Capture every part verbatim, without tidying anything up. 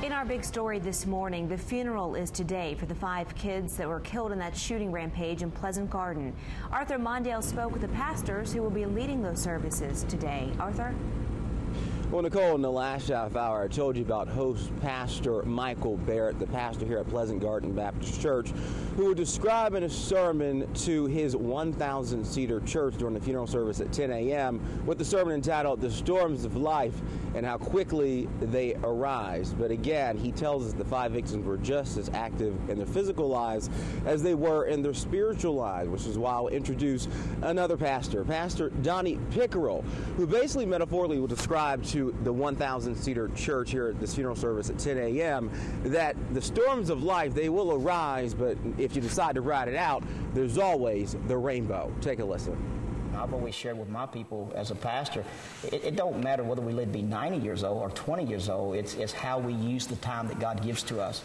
In our big story this morning, the funeral is today for the five kids that were killed in that shooting rampage in Pleasant Garden. Arthur Mondale spoke with the pastors who will be leading those services today. Arthur? Well, Nicole, in the last half hour, I told you about host Pastor Michael Barrett, the pastor here at Pleasant Garden Baptist Church, who would describe in a sermon to his one thousand seater church during the funeral service at ten a m with the sermon entitled "The Storms of Life and How Quickly They Arise." But again, he tells us the five victims were just as active in their physical lives as they were in their spiritual lives, which is why I'll introduce another pastor, Pastor Donnie Pickerel, who basically metaphorically will describe to the one thousand seater church here at this funeral service at ten a m that the storms of life, they will arise, but if you decide to ride it out, there's always the rainbow. Take a listen. I've always shared with my people as a pastor, it, it don't matter whether we live to be ninety years old or twenty years old, it's, it's how we use the time that God gives to us.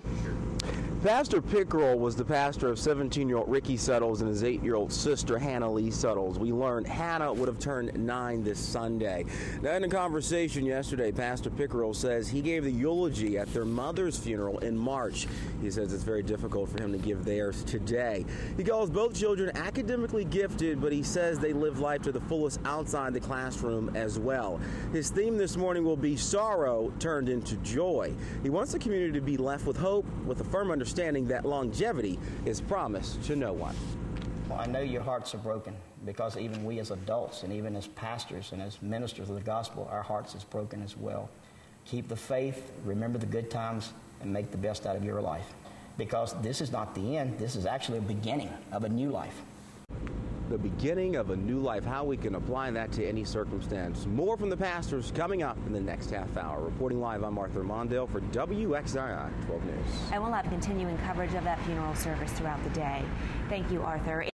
Pastor Pickerel was the pastor of seventeen-year-old Ricky Suttles and his eight-year-old sister Hannah Lee Suttles. We learned Hannah would have turned nine this Sunday. Now, in a conversation yesterday, Pastor Pickerel says he gave the eulogy at their mother's funeral in March. He says it's very difficult for him to give theirs today. He calls both children academically gifted, but he says they live life to the fullest outside the classroom as well. His theme this morning will be sorrow turned into joy. He wants the community to be left with hope, with a firm understanding understanding that longevity is promised to no one. Well, I know your hearts are broken because even we as adults and even as pastors and as ministers of the gospel, our hearts is broken as well. Keep the faith, remember the good times, and make the best out of your life. Because this is not the end, this is actually a beginning of a new life. The beginning of a new life, how we can apply that to any circumstance. More from the pastors coming up in the next half hour. Reporting live, I'm Arthur Mondale for W X I I twelve News. And we'll have continuing coverage of that funeral service throughout the day. Thank you, Arthur.